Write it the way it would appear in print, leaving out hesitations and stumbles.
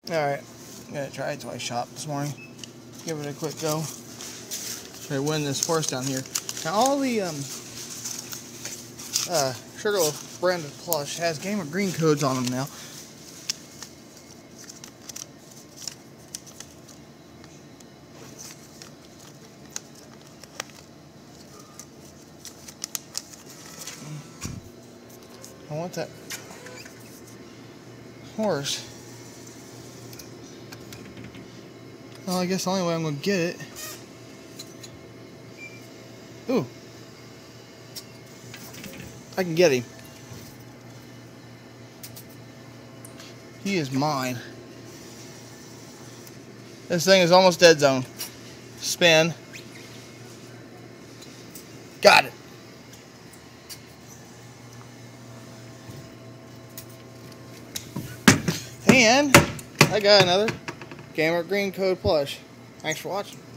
Alright, I'm going to try a toy shop this morning. Give it a quick go. Try to win this horse down here. Now all the Sugarloaf branded plush has Gamer Green codes on them now. I want that horse. Well, I guess the only way I'm going to get it. Ooh. I can get him. He is mine. This thing is almost dead zone. Spin. Got it. And I got another Gamer Green code plush. Thanks for watching.